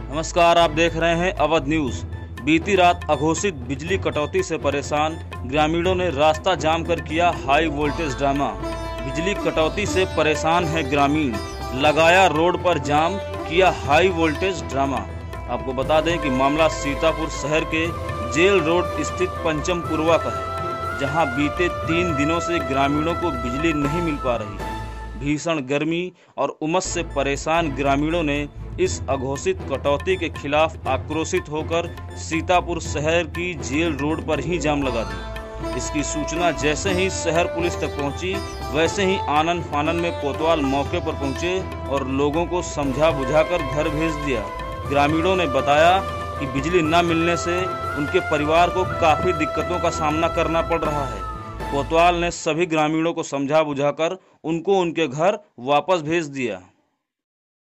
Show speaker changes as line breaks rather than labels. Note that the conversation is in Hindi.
नमस्कार, आप देख रहे हैं अवध न्यूज। बीती रात अघोषित बिजली कटौती से परेशान ग्रामीणों ने रास्ता जाम कर किया हाई वोल्टेज ड्रामा। बिजली कटौती से परेशान है ग्रामीण, लगाया रोड पर जाम, किया हाई वोल्टेज ड्रामा। आपको बता दें कि मामला सीतापुर शहर के जेल रोड स्थित पंचमपुरवा का है, जहां बीते 3 दिनों से ग्रामीणों को बिजली नहीं मिल पा रही है। भीषण गर्मी और उमस से परेशान ग्रामीणों ने इस अघोषित कटौती के खिलाफ आक्रोशित होकर सीतापुर शहर की जेल रोड पर ही जाम लगा दी। इसकी सूचना जैसे ही शहर पुलिस तक पहुंची, वैसे ही आनन फानन में कोतवाल मौके पर पहुंचे और लोगों को समझा बुझाकर घर भेज दिया। ग्रामीणों ने बताया कि बिजली न मिलने से उनके परिवार को काफ़ी दिक्कतों का सामना करना पड़ रहा है। कोतवाल ने सभी ग्रामीणों को समझा बुझाकर उनको उनके घर वापस भेज दिया।